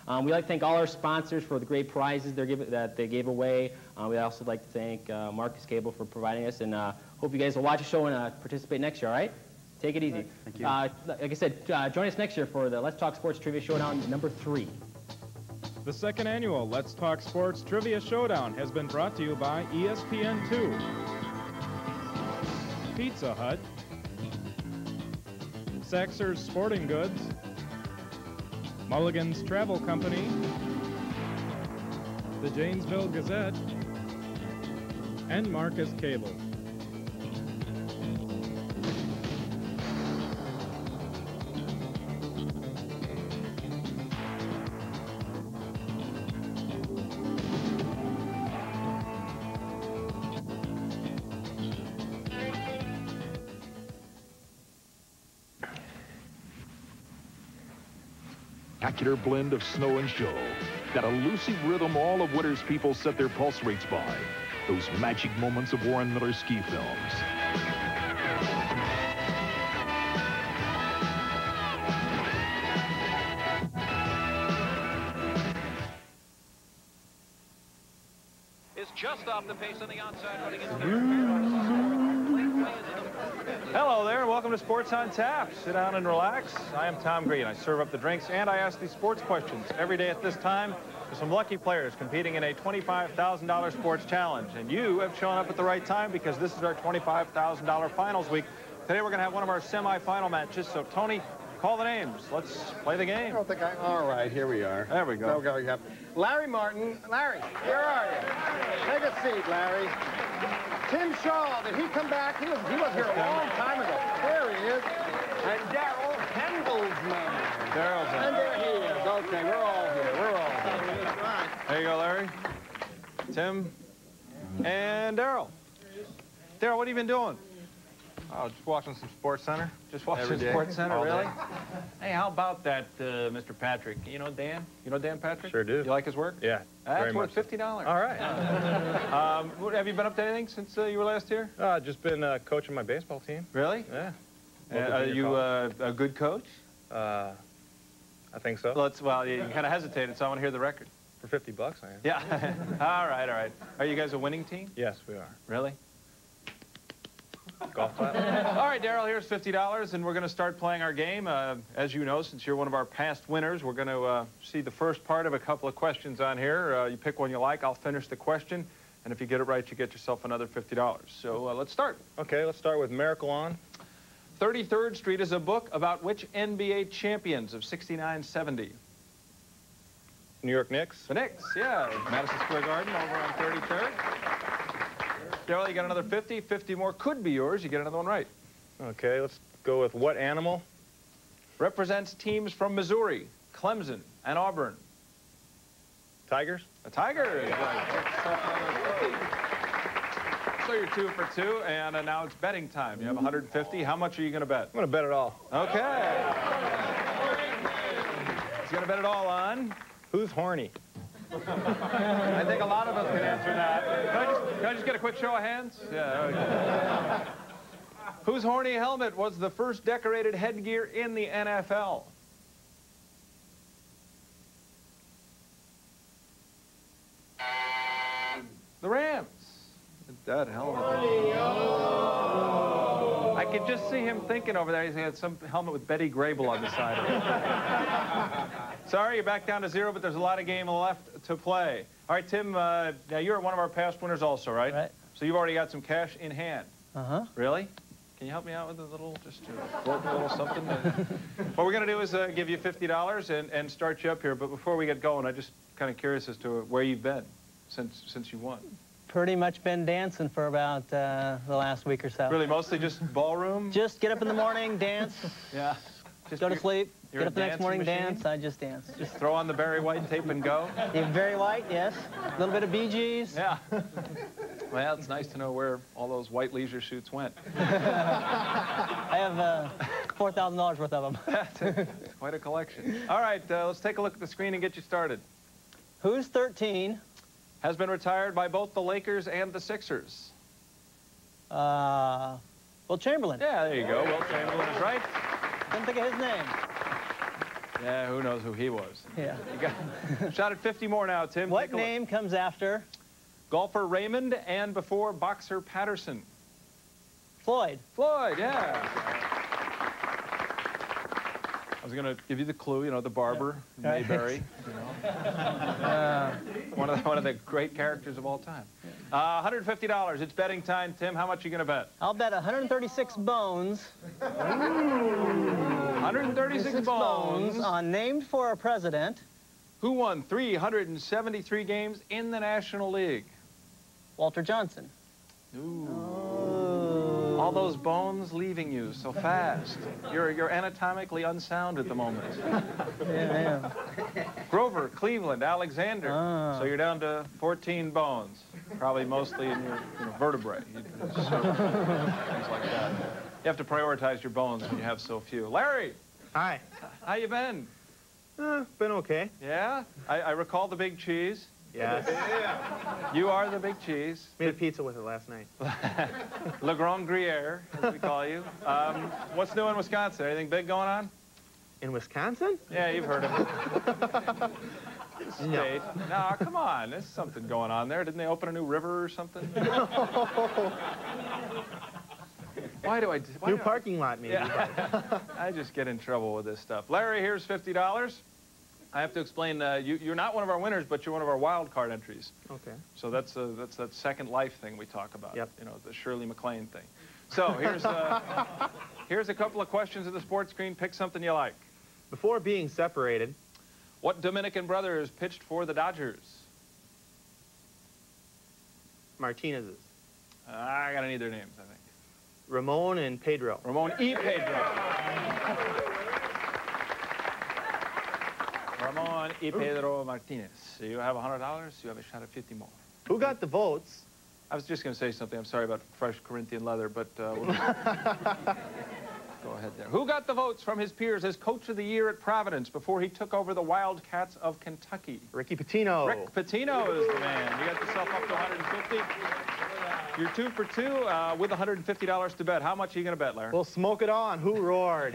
We'd like to thank all our sponsors for the great prizes that they gave away. We'd also like to thank Marcus Cable for providing us, and hope you guys will watch the show and participate next year, all right? Take it easy. Thank you. Like I said, join us next year for the Let's Talk Sports Trivia Showdown #3. The second annual Let's Talk Sports Trivia Showdown has been brought to you by ESPN2, Pizza Hut, Saxer's Sporting Goods, Mulligan's Travel Company, the Janesville Gazette, and Marcus Cable. Spectacular blend of snow and show. That elusive rhythm all of winter's people set their pulse rates by. Those magic moments of Warren Miller ski films. Is just off the pace on the outside, running into Hello there, and welcome to Sports on Tap. Sit down and relax. I am Tom Green. I serve up the drinks, and I ask these sports questions every day at this time for some lucky players competing in a $25,000 sports challenge. And you have shown up at the right time because this is our $25,000 finals week. Today we're going to have one of our semifinal matches. So, Tony, call the names. Let's play the game. I don't think all right, here we are. There we go. Okay, yep. Larry Martin. Larry, where are you? Take a seat, Larry. Tim Shaw, did he come back? He was here a long time ago. There he is. And Darrell Hendelsman. Darrell's in. And there he is. Okay, we're all here. We're all here. Right. There you go, Larry. Tim and Darrell. Darrell, what have you been doing? Oh, just watching some Sports Center. Just watching Every day, Sports Center, all really? day. Hey, how about that, Mr. Patrick? You know Dan? You know Dan Patrick? Sure do. You like his work? Yeah, That's very worth much. $50. All right. Have you been up to anything since you were last here? Just been coaching my baseball team. Really? Yeah. Are you a good coach? I think so. Well, you kind of hesitated, so I want to hear the record. For $50, I am. Yeah. All right, all right. Are you guys a winning team? Yes, we are. Really? Golf clap. All right, Darrell, here's $50, and we're going to start playing our game. As you know, since you're one of our past winners, we're going to see the first part of a couple of questions on here. You pick one you like, I'll finish the question, and if you get it right, you get yourself another $50. So let's start. Okay, let's start with Miracle On. 33rd Street is a book about which NBA champions of 69-70? New York Knicks. The Knicks, yeah. Madison Square Garden over on 33rd. Darrell, you got another 50. 50 more could be yours. You get another one right. Okay, let's go with what animal? Represents teams from Missouri, Clemson, and Auburn. Tigers. A tiger. So you're 2 for 2, and now it's betting time. You have 150. How much are you going to bet? I'm going to bet it all. Okay. He's going to bet it all on. Who's horny? I think a lot of us can answer that. Can I just get a quick show of hands? Yeah. Okay. Whose horny helmet was the first decorated headgear in the NFL? The Rams. That helmet. I could just see him thinking over there. He's got some helmet with Betty Grable on the side of it. Sorry, you're back down to 0, but there's a lot of game left to play. All right, Tim, now you're one of our past winners also, right? Right. So you've already got some cash in hand. Uh-huh. Really? Can you help me out with a little, just to float a little something? What we're going to do is give you $50 and start you up here. But before we get going, I'm just kind of curious as to where you've been since you won. Pretty much been dancing for about the last week or so. Really, mostly just ballroom? Just get up in the morning, dance. Yeah. Just go to sleep. You're Get up the next morning, machine? dance. I just dance. Just Throw on the Barry White tape and go? Very white, yes. A little bit of Bee Gees. Yeah. Well, it's nice to know where all those white leisure suits went. I have $4,000 worth of them. That's quite a collection. All right, let's take a look at the screen and get you started. Who's 13? Has been retired by both the Lakers and the Sixers. Will Chamberlain. Yeah, there you go. Will Chamberlain is right. Couldn't think of his name. Yeah, who knows who he was. Yeah. You got shot at 50 more now, Tim. What name comes after? Golfer Raymond and before boxer Patterson. Floyd. Floyd, yeah. I was going to give you the clue, you know, the barber, Mayberry. You know. One of the great characters of all time. $150. It's betting time. Tim, how much are you going to bet? I'll bet 136 bones. 136 bones. On Named for a President. Who won 373 games in the National League? Walter Johnson. Ooh. All those bones leaving you so fast. You're anatomically unsound at the moment. Yeah. Grover, Cleveland, Alexander. So you're down to 14 bones, probably mostly in your vertebrae. Things like that. You have to prioritize your bones when you have so few. Larry. Hi. How you been? Been okay. Yeah? I recall the big cheese. Yes. You are the big cheese. Made a pizza with it last night. Le Grand Gruyere, as we call you. What's new in Wisconsin? Anything big going on? In Wisconsin? Yeah, you've heard of it. State. No, come on. There's something going on there. Didn't they open a new river or something? Why do I... New parking lot, maybe. Yeah. I just get in trouble with this stuff. Larry, here's $50. I have to explain, you're not one of our winners, but you're one of our wild card entries. Okay. So that's that Second Life thing we talk about. Yep. You know, the Shirley MacLaine thing. So here's a couple of questions of the sports screen. Pick something you like. Before being separated, what Dominican brothers pitched for the Dodgers? Martinez's. I gotta need their names, I think. Ramon and Pedro. Ramon y Pedro. Ramon y Pedro Martinez. So you have $100. You have a shot at 50 more. Who got the votes? I was just going to say something. I'm sorry about fresh Corinthian leather, but we'll go ahead there. Who got the votes from his peers as Coach of the Year at Providence before he took over the Wildcats of Kentucky? Ricky Pitino. Rick Pitino is the man. You got yourself up to 150. You're 2 for 2 with $150 to bet. How much are you going to bet, Larry? We'll smoke it on. Who roared?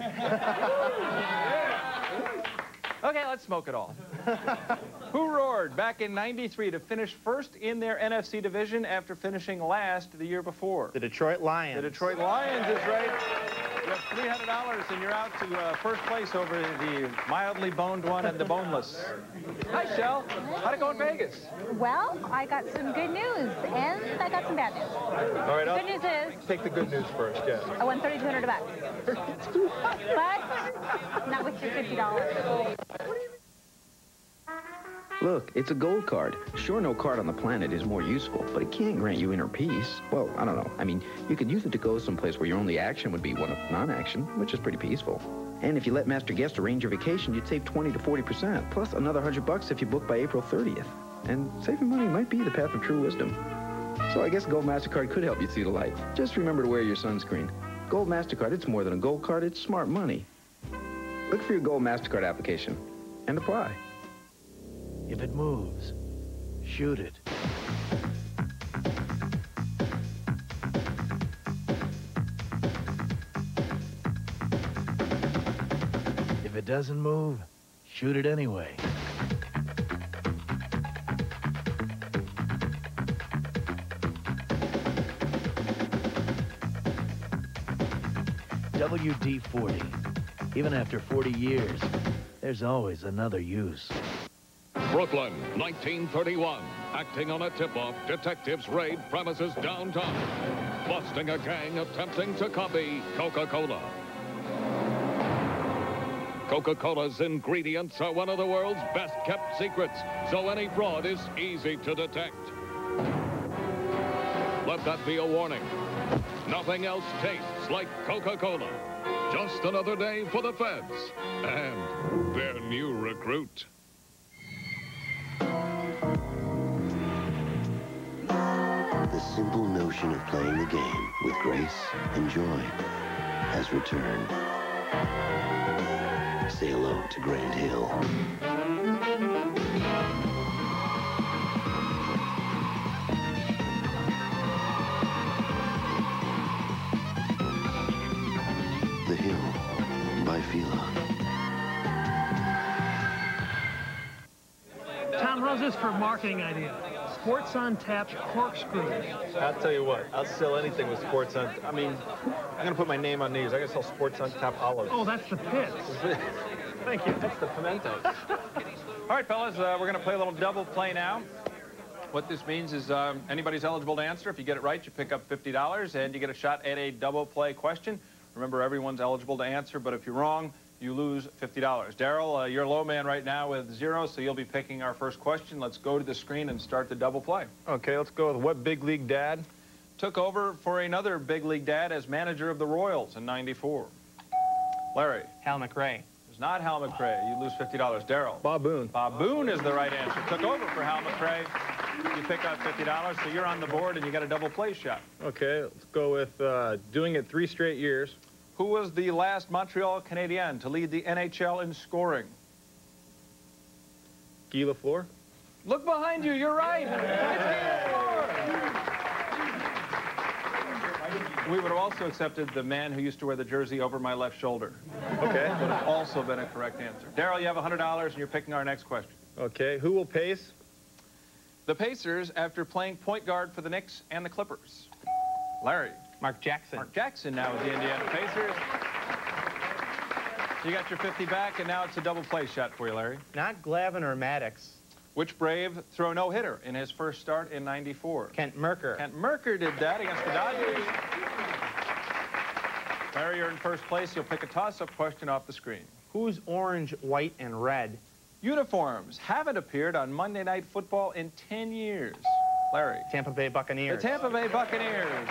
Okay, let's smoke it all. Who roared back in '93 to finish first in their NFC division after finishing last the year before? The Detroit Lions. The Detroit Lions is right. You have $300 and you're out to first place over the mildly boned one and the boneless. Hi, Shell. How'd it go in Vegas? Well, I got some good news and I got some bad news. All right, Good news is take the good news first, yeah. I won $3,200 bucks. But not with your $50. Look, it's a gold card. Sure, no card on the planet is more useful, but it can't grant you inner peace. Well, I don't know. I mean, you could use it to go someplace where your only action would be one of non-action, which is pretty peaceful. And if you let Master Guest arrange your vacation, you'd save 20 to 40%, plus another $100 if you book by April 30th. And saving money might be the path of true wisdom. So I guess Gold MasterCard could help you see the light. Just remember to wear your sunscreen. Gold MasterCard, it's more than a gold card, it's smart money. Look for your Gold MasterCard application and apply. If it moves, shoot it. If it doesn't move, shoot it anyway. WD-40. Even after 40 years, there's always another use. Brooklyn, 1931. Acting on a tip-off, detectives raid premises downtown, busting a gang attempting to copy Coca-Cola. Coca-Cola's ingredients are one of the world's best-kept secrets, so any fraud is easy to detect. Let that be a warning. Nothing else tastes like Coca-Cola. Just another day for the feds and their new recruit. The simple notion of playing the game with grace and joy has returned. Say hello to Grand Hill. The Hill by Fila. Tom, how's this for a marketing idea? Sports on Tap corkscrews. I'll tell you what, I'll sell anything with Sports on. I mean, I'm going to put my name on these. I'm going to sell Sports on Tap olives. Oh, that's the pits. Thank you. That's the pimentos. All right, fellas, we're going to play a little double play now. What this means is anybody's eligible to answer. If you get it right, you pick up $50, and you get a shot at a double play question. Remember, everyone's eligible to answer, but if you're wrong, you lose $50. Daryl, you're low man right now with 0, so you'll be picking our first question. Let's go to the screen and start the double play. Okay, let's go with what big league dad took over for another big league dad as manager of the Royals in '94? Larry. Hal McRae. It's not Hal McRae. You lose $50. Daryl. Bob Boone. Bob Boone is the right answer. Took over for Hal McRae. You pick up $50, so you're on the board, and you got a double play shot. Okay, let's go with doing it 3 straight years. Who was the last Montreal Canadien to lead the NHL in scoring? Guy Lafleur. Look behind you. You're right. It's Guy Lafleur. We would have also accepted the man who used to wear the jersey over my left shoulder. Okay. Would have also been a correct answer. Daryl, you have $100, and you're picking our next question. Okay, who will pace? The Pacers after playing point guard for the Knicks and the Clippers. Larry. Mark Jackson. Mark Jackson now with the Indiana Pacers. You got your 50 back, and now it's a double play shot for you, Larry. Not Glavine or Maddox. Which Brave threw a no-hitter in his first start in '94? Kent Merker. Kent Merker did that against the Dodgers. Larry, you're in first place. You'll pick a toss-up question off the screen. Who's orange, white, and red? Uniforms haven't appeared on Monday Night Football in 10 years. Larry. Tampa Bay Buccaneers. The Tampa Bay Buccaneers.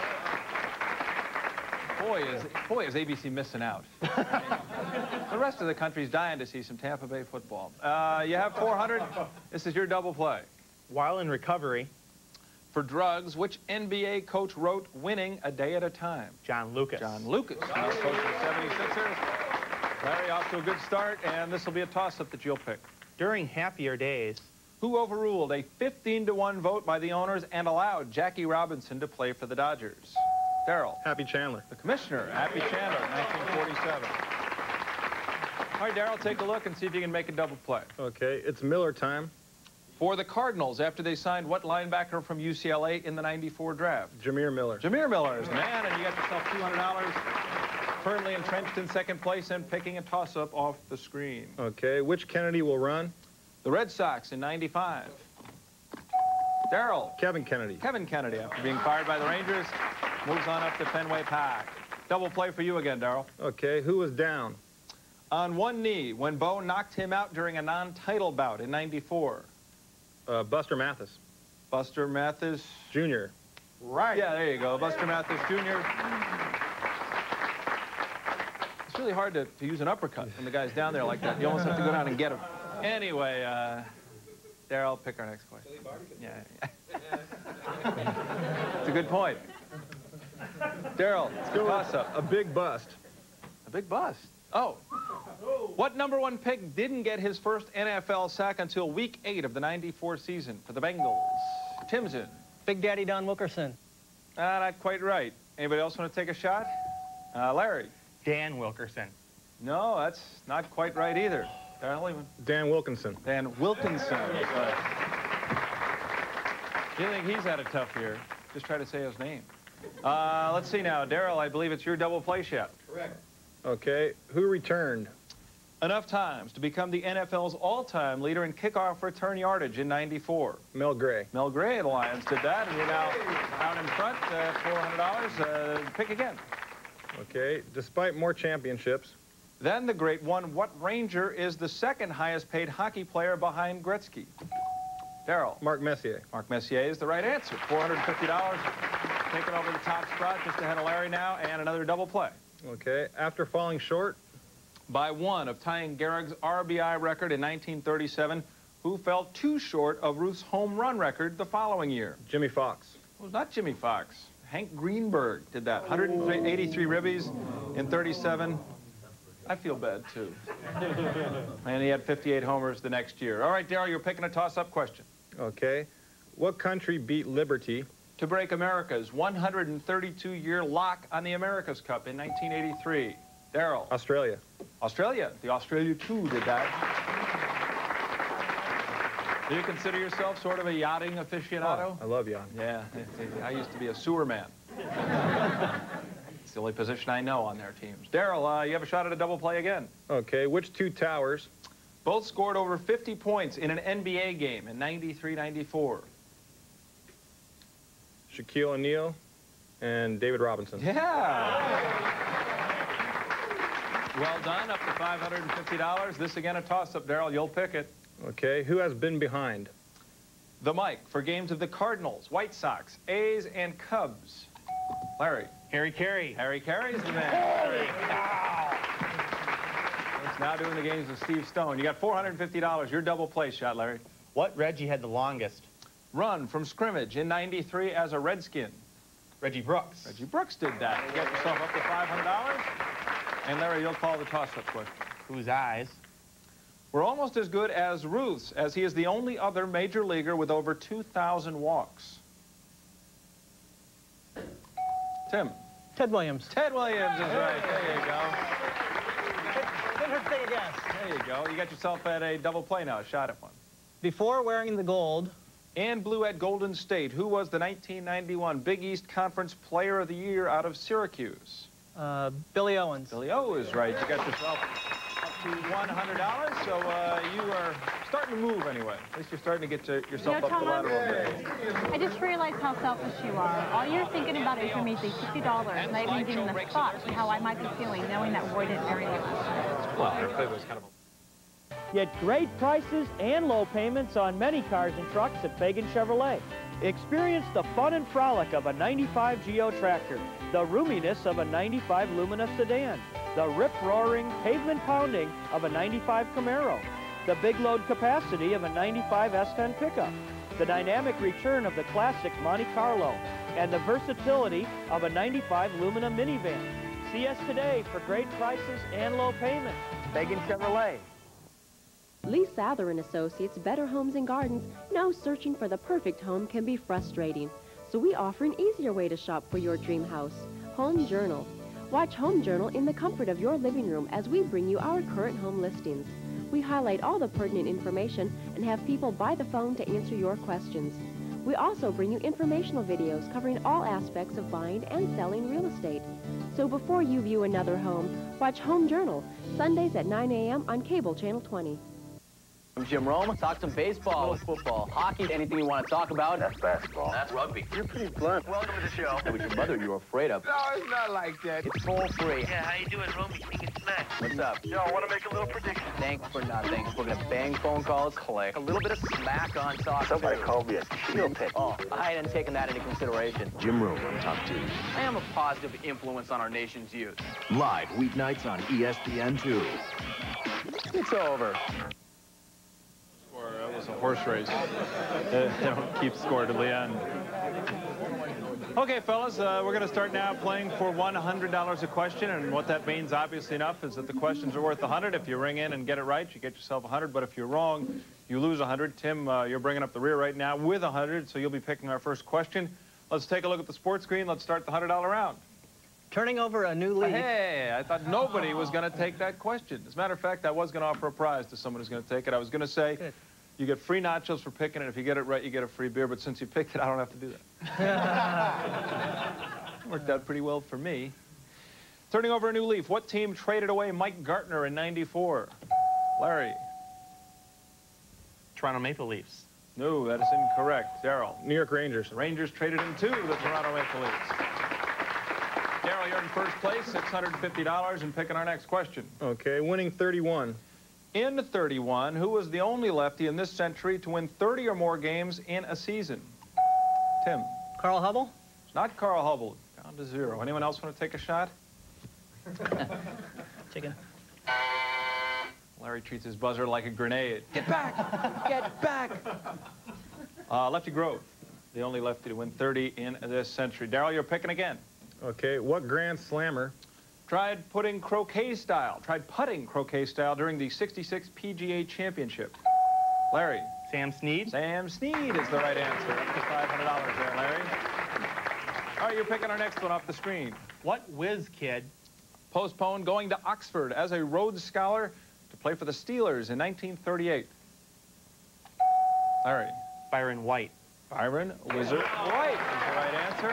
Boy, is ABC missing out. The rest of the country's dying to see some Tampa Bay football. You have 400. This is your double play. While in recovery. For drugs, which NBA coach wrote "Winning a Day at a Time"? John Lucas. John Lucas, now coach of the 76ers. Larry, off to a good start, and this will be a toss-up that you'll pick. During happier days. Who overruled a 15-to-1 vote by the owners and allowed Jackie Robinson to play for the Dodgers? Daryl. Happy Chandler. The commissioner, Happy Chandler, 1947. All right, Daryl, take a look and see if you can make a double play. Okay, it's Miller time. For the Cardinals, after they signed what linebacker from UCLA in the '94 draft? Jameer Miller. Jameer Miller is the man, and you got yourself $200. Firmly entrenched in second place and picking a toss-up off the screen. Okay, which Kennedy will run? The Red Sox in '95. Daryl. Kevin Kennedy. Kevin Kennedy, after being fired by the Rangers, moves on up to Fenway Park. Double play for you again, Daryl. Okay, who was down? On one knee when Bo knocked him out during a non-title bout in '94. Buster Mathis. Buster Mathis. Jr. Right. Yeah, there you go. Buster Mathis Jr. It's really hard to use an uppercut when the guy's down there like that. You almost have to go down and get him. Anyway, Daryl, pick our next question. Yeah. It's a good point. Daryl, let's go toss-up. A big bust. A big bust? Oh. What #1 pick didn't get his first NFL sack until Week 8 of the '94 season for the Bengals? Timson. Big Daddy Don Wilkerson. Not quite right. Anybody else want to take a shot? Larry. Dan Wilkerson. No, that's not quite right either. Dan Wilkinson. Dan Wilkinson. You think he's had a tough year? Just try to say his name. Let's see now. Daryl, I believe it's your double play shot. Correct. Okay, who returned? Enough times to become the NFL's all-time leader in kickoff return yardage in '94. Mel Gray. Mel Gray of the Lions did that, and you're now out in front, $400. Pick again. Okay, despite more championships. Then the great one, what Ranger is the second highest paid hockey player behind Gretzky? Daryl. Mark Messier. Mark Messier is the right answer. $450. Taking over the top spot, just ahead of Larry now, and another double play. Okay, after falling short. By one of tying Gehrig's RBI record in 1937, who fell too short of Ruth's home run record the following year? Jimmy Fox. It was not Jimmy Fox. Hank Greenberg did that. 183 ribbies in 37. I feel bad, too. And he had 58 homers the next year. All right, Daryl, you're picking a toss-up question. Okay. What country beat Liberty to break America's 132-year lock on the America's Cup in 1983? Daryl. Australia. Australia. The Australia 2 did that. Do you consider yourself sort of a yachting aficionado? Oh, I love yachting. Yeah, I used to be a sewer man. It's the only position I know on their teams. Daryl, you have a shot at a double play again. Okay, which two towers? Both scored over 50 points in an NBA game in 93-94. Shaquille O'Neal and David Robinson. Yeah! Well done, up to $550. This again a toss-up, Daryl. You'll pick it. Okay, who has been behind? The mic for games of the Cardinals, White Sox, A's, and Cubs. Larry. Harry Carey. Harry Carey's the man. Holy cow! He's now doing the games with Steve Stone. You got $450. Your double play shot, Larry. What Reggie had the longest? Run from scrimmage in 93 as a Redskin. Reggie Brooks. Reggie Brooks did that. You get yourself up to $500. And Larry, you'll call the toss-up question. Whose eyes? We're almost as good as Ruth's, as he is the only other major leaguer with over 2,000 walks. Tim. Ted Williams. Ted Williams is right. There you go. Didn't hurt to take a guess. There you go. You got yourself at a double play now, a shot at one. Before wearing the gold. And blue at Golden State. Who was the 1991 Big East Conference Player of the Year out of Syracuse? Billy Owens. Billy O is right. You got yourself up to $100, so you are starting to move anyway. At least you're starting to get yourself up the ladder a bit. I just realized how selfish you are. All you're thinking about is your measly $50, not even giving a thought to how I might be feeling knowing that Roy didn't marry me last year. Well, our play was kind of a... Get great prices and low payments on many cars and trucks at Fagan Chevrolet. Experience the fun and frolic of a 95 Geo tractor, the roominess of a 95 Lumina sedan, the rip-roaring, pavement-pounding of a 95 Camaro, the big load capacity of a 95 S10 pickup, the dynamic return of the classic Monte Carlo, and the versatility of a 95 Lumina minivan. See us today for great prices and low payments. Fagan Chevrolet. Lee Sather & Associates Better Homes and Gardens knows searching for the perfect home can be frustrating. So we offer an easier way to shop for your dream house, Home Journal. Watch Home Journal in the comfort of your living room as we bring you our current home listings. We highlight all the pertinent information and have people by the phone to answer your questions. We also bring you informational videos covering all aspects of buying and selling real estate. So before you view another home, watch Home Journal, Sundays at 9 a.m. on Cable Channel 20. I'm Jim Rome. Talk some baseball, football, hockey, anything you want to talk about. That's basketball. That's rugby. You're pretty blunt. Welcome to the show. That was your mother you were afraid of. No, it's not like that. It's toll free. Yeah, how you doing, Rome? You think it's next? What's up? Yo, I want to make a little prediction. Thanks for nothing. We're going to bang phone calls, click, a little bit of smack on talk. Somebody called me a heel pick. Oh, I hadn't taken that into consideration. Jim Rome on Top 2. I am a positive influence on our nation's youth. Live weeknights on ESPN 2. It's over. It was a horse race. They don't keep score to the end. Okay, fellas, we're going to start now playing for $100 a question, and what that means, obviously enough, is that the questions are worth $100. If you ring in and get it right, you get yourself $100, but if you're wrong, you lose $100. Tim, you're bringing up the rear right now with $100, so you'll be picking our first question. Let's take a look at the sports screen. Let's start the $100 round. Turning over a new leaf. Hey, I thought nobody was going to take that question. As a matter of fact, I was going to offer a prize to someone who's going to take it. I was going to say, you get free nachos for picking it. If you get it right, you get a free beer. But since you picked it, I don't have to do that. Worked out pretty well for me. Turning over a new leaf. What team traded away Mike Gartner in '94? Larry. Toronto Maple Leafs. No, that is incorrect. Daryl. New York Rangers. The Rangers traded him to the Toronto Maple Leafs. Daryl, you're in first place, $650, and picking our next question. Okay, winning 31. In 31, who was the only lefty in this century to win 30 or more games in a season? Tim. Carl Hubble? It's not Carl Hubble. Down to 0. Anyone else want to take a shot? Chicken. Larry treats his buzzer like a grenade. Get back! Get back! Lefty Grove, the only lefty to win 30 in this century. Daryl, you're picking again. Okay, what Grand Slammer tried putting croquet style during the '66 PGA Championship? Larry. Sam Snead. Sam Snead is the right answer. Up to $500 there, Larry. All right, you're picking our next one off the screen. What whiz kid postponed going to Oxford as a Rhodes Scholar to play for the Steelers in 1938? Larry. Byron White. Byron Wizard White is the right answer.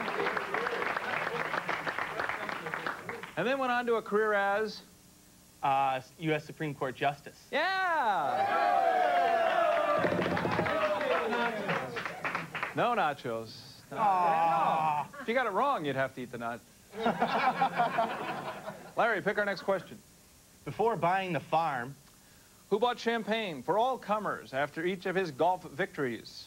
And then went on to a career as? U.S. Supreme Court Justice. Yeah! No nachos. No. If you got it wrong, you'd have to eat the nut. Larry, pick our next question. Before buying the farm, who bought champagne for all comers after each of his golf victories?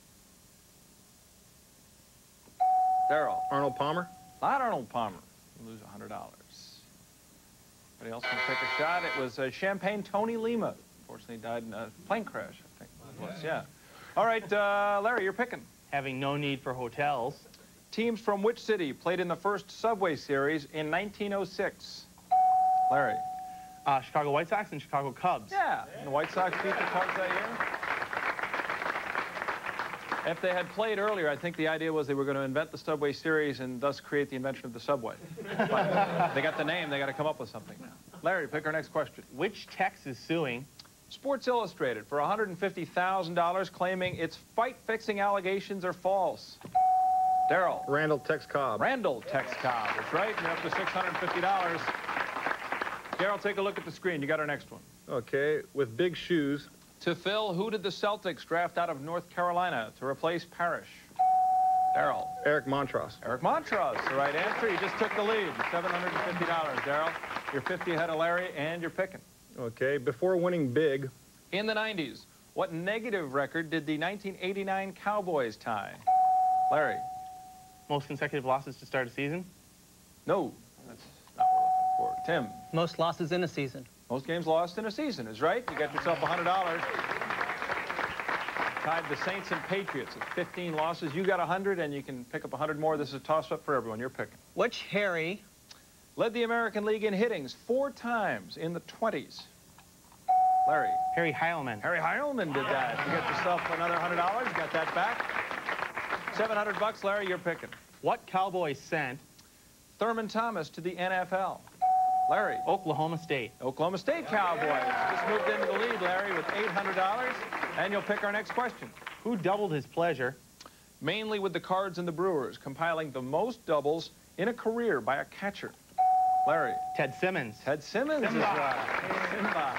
Darrell. Arnold Palmer? Not Arnold Palmer. You lose $100. Anybody else want to take a shot? It was Champagne Tony Lima. Unfortunately, died in a plane crash, I think it was, yeah. All right, Larry, you're picking. Having no need for hotels. Teams from which city played in the first Subway Series in 1906? Larry. Chicago White Sox and Chicago Cubs. Yeah, and the White Sox beat the Cubs that year. If they had played earlier, I think the idea was they were going to invent the Subway Series and thus create the invention of the Subway. But they got the name, they got to come up with something now. Larry, pick our next question. Which Tex is suing Sports Illustrated for $150,000, claiming its fight-fixing allegations are false? Darrell. Randall Tex Cobb. Randall Tex Cobb. That's right. You're up to $650. Darrell, take a look at the screen. You got our next one. Okay, with big shoes. To fill, who did the Celtics draft out of North Carolina to replace Parrish? Darrell. Eric Montross. Eric Montross, the right answer. You just took the lead. $750, Darrell. You're 50 ahead of Larry, and you're picking. Okay, before winning big. In the 90s, what negative record did the 1989 Cowboys tie? Larry. most consecutive losses to start a season? No, that's not what we're looking for. Tim. Most losses in a season. Most games lost in a season is right. You got yourself $100. Tied the Saints and Patriots at 15 losses. You got 100, and you can pick up 100 more. This is a toss-up for everyone. You're picking. Which Harry led the American League in hittings 4 times in the 20s? Larry. Harry Heilman. Harry Heilman did that. You got yourself another $100. Got that back. $700, Larry, you're picking. What Cowboys sent Thurman Thomas to the NFL? Larry. Oklahoma State. Oklahoma State Cowboys. Just moved into the lead, Larry, with $800. And you'll pick our next question. Who doubled his pleasure? Mainly with the Cards and the Brewers, compiling the most doubles in a career by a catcher. Larry. Ted Simmons. Ted Simmons Simba. is right. Simba.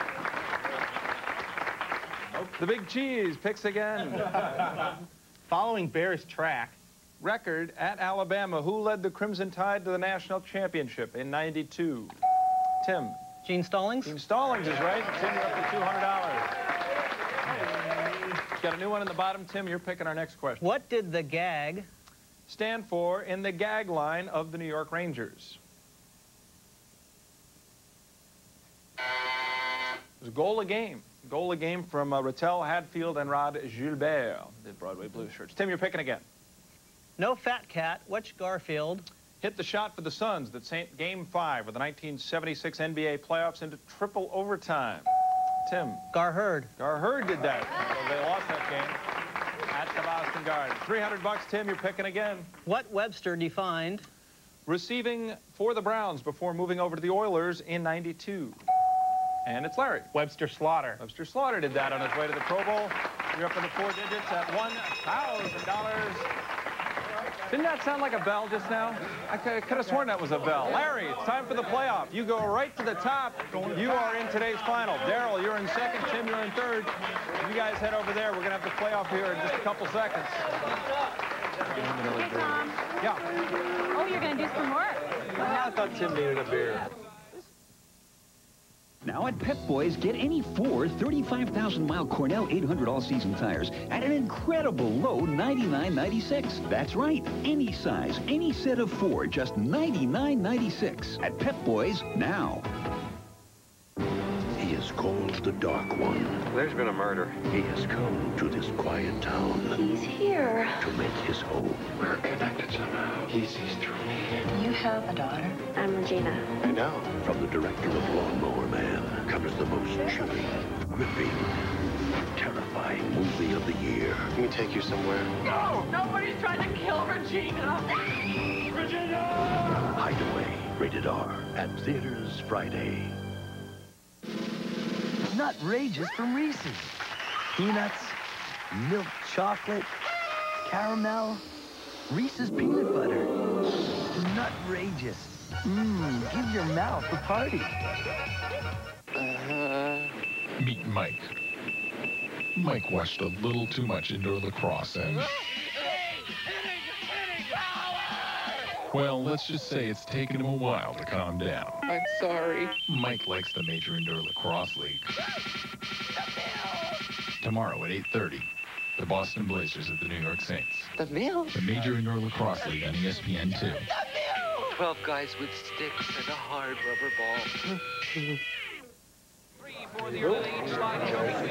The Big Cheese picks again. Following Bears track record at Alabama, who led the Crimson Tide to the national championship in '92? Tim. Gene Stallings. Gene Stallings is right. Tim, you're up to $200. Got a new one in the bottom. Tim, you're picking our next question. What did the gag stand for in the gag line of the New York Rangers? It was a goal a game. Goal a game from Rattel, Hadfield, and Rod Gilbert, the Broadway Blues shirts. Tim, you're picking again. No Fat Cat. Which Garfield hit the shot for the Suns that sent Game 5 of the 1976 NBA playoffs into triple overtime? Tim. Gar Hurd. Gar Hurd did that. So they lost that game at the Boston Garden. $300, Tim, you're picking again. What Webster defined receiving for the Browns before moving over to the Oilers in '92? And it's Larry. Webster Slaughter. Webster Slaughter did that on his way to the Pro Bowl. You're up in the 4 digits at $1,000. Didn't that sound like a bell just now? I could have sworn that was a bell. Larry, it's time for the playoff. You go right to the top. You are in today's final. Darrell, you're in second. Tim, you're in third. You guys head over there. We're going to have the playoff here in just a couple seconds. Hey, Tom. Yeah. Oh, you're going to do some work. I thought Tim needed a beer. Now at Pep Boys, get any 4 35,000-mile Cornell 800 all-season tires at an incredible low $99.96. That's right, any size, any set of 4, just $99.96 at Pep Boys now. He is called the Dark One. There's been a murder. He has come to this quiet town. He's here. To make his home. We're connected somehow. He sees through me. You have a daughter? I'm Regina. I know. From the director of Lawnmower Man comes the most chilling, gripping, terrifying movie of the year. Let me take you somewhere. No! Nobody's trying to kill Regina! Regina! Hideaway, rated R, at theaters Friday. Nutrageous from Reese's. Peanuts, milk chocolate, caramel, Reese's peanut butter, nutrageous. Give your mouth a party. Meet Mike. Mike watched a little too much indoor lacrosse and... Well, let's just say it's taken him a while to calm down. I'm sorry. Mike likes the Major Indoor Lacrosse League. Tomorrow at 8:30, the Boston Blazers at the New York Saints. The mill? The Major Indoor Lacrosse League on ESPN 2. 12 guys with sticks and a hard rubber ball. 3 for the early lead. Slide show between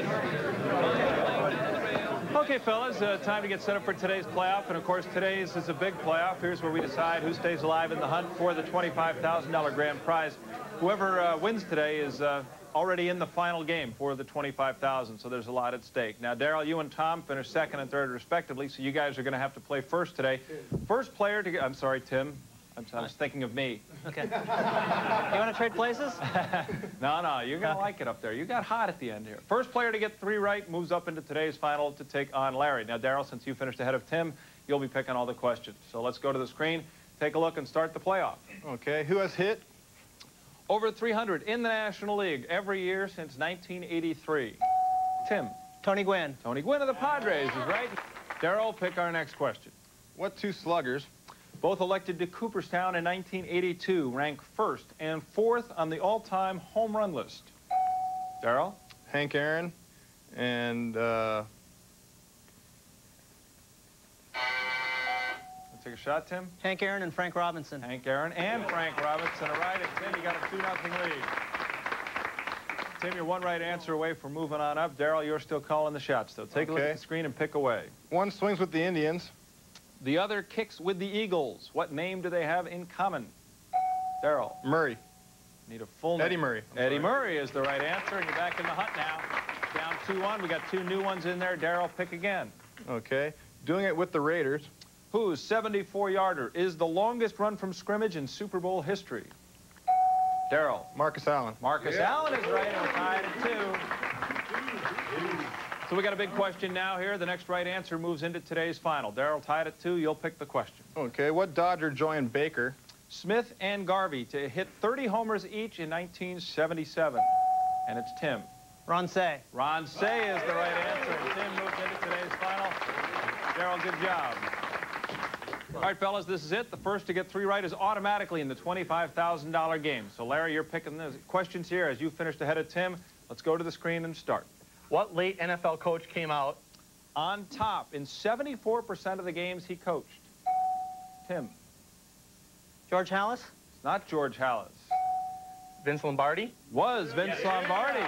Okay, fellas, time to get set up for today's playoff. And, of course, today's is a big playoff. Here's where we decide who stays alive in the hunt for the $25,000 grand prize. Whoever wins today is already in the final game for the $25,000, so there's a lot at stake. Now, Darryl, you and Tom finished second and third, respectively, so you guys are going to have to play first today. First player to get... I'm sorry, Tim. I was thinking of me. Okay. You want to trade places? No, you're going to like it up there. You got hot at the end here. First player to get 3 right moves up into today's final to take on Larry. Now, Darryl, since you finished ahead of Tim, you'll be picking all the questions. So let's go to the screen, take a look, and start the playoff. Okay, who has hit? Over 300 in the National League every year since 1983. Tim. Tony Gwynn. Tony Gwynn of the Padres is right. Darryl, pick our next question. What 2 sluggers, both elected to Cooperstown in 1982, rank 1st and 4th on the all-time home run list? Darryl? Hank Aaron and, Take a shot, Tim. Hank Aaron and Frank Robinson. Hank Aaron and Frank Robinson are right. And Tim, you got a 2-0 lead. Tim, you're 1 right answer away from moving on up. Darryl, you're still calling the shots, though. Take a look at the screen and pick away. One swings with the Indians. The other kicks with the Eagles. What name do they have in common? Darryl. Murray. Need a full name. Eddie Murray. Eddie Murray is the right answer, and you're back in the hunt now. Down 2-1. We got 2 new ones in there. Darryl, pick again. Okay. Doing it with the Raiders. Whose 74-yarder is the longest run from scrimmage in Super Bowl history? Darryl. Marcus Allen. Marcus Allen is right, and we're tied at 2. So we got a big question now here. The next right answer moves into today's final. Darryl tied at 2. You'll pick the question. Okay. What Dodger joined Baker? Smith and Garvey to hit 30 homers each in 1977. And it's Tim. Ron Say. Ron Say is the right answer, and Tim moves into today's final. Darryl, good job. All right, fellas, this is it. The first to get 3 right is automatically in the $25,000 game. So, Larry, you're picking the questions here as you finished ahead of Tim. Let's go to the screen and start. What late NFL coach came out on top in 74% of the games he coached? Tim. George Halas? It's not George Halas. Vince Lombardi? Was Vince Lombardi.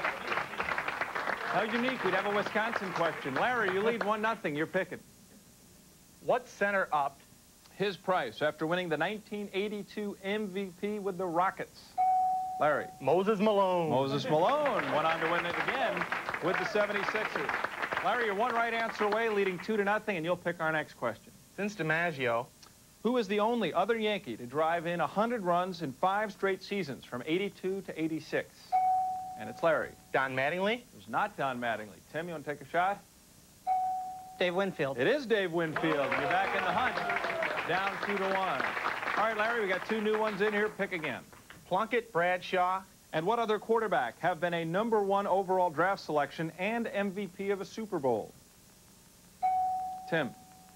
How unique. We'd have a Wisconsin question. Larry, you lead 1-0. You're picking. What center upped his price after winning the 1982 MVP with the Rockets? Larry. Moses Malone. Moses Malone went on to win it again with the 76ers. Larry, you're 1 right answer away, leading 2-0, and you'll pick our next question. Vince DiMaggio. Who is the only other Yankee to drive in 100 runs in 5 straight seasons from 82 to 86? And it's Larry. Don Mattingly? It was not Don Mattingly. Tim, you want to take a shot? Dave Winfield. It is Dave Winfield. You're back in the hunt. Down 2-1. All right, Larry, we got 2 new ones in here. Pick again. Plunkett, Bradshaw. And what other quarterback have been a #1 overall draft selection and MVP of a Super Bowl? Tim.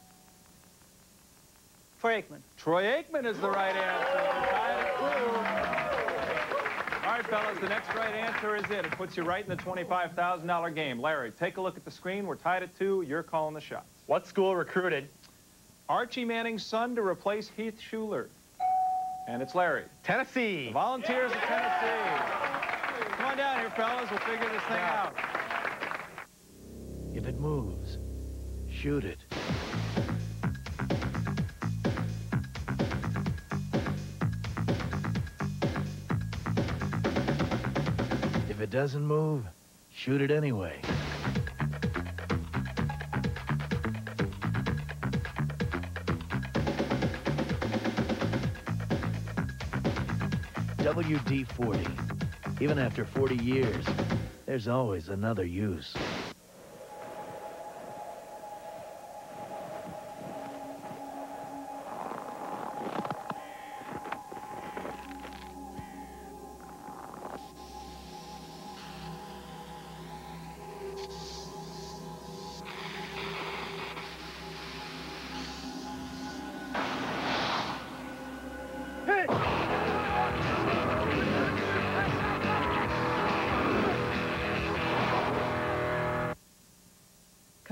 Troy Aikman. Troy Aikman is the right answer. All right, fellas, the next right answer is it. It puts you right in the $25,000 game. Larry, take a look at the screen. We're tied at 2. You're calling the shots. What school recruited Archie Manning's son to replace Heath Shuler? And it's Larry. Tennessee. The Volunteers of Tennessee. Come on down here, fellas. We'll figure this thing out. If it moves, shoot it. If it doesn't move, shoot it anyway. WD-40. Even after 40 years, there's always another use.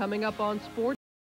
coming up on Sports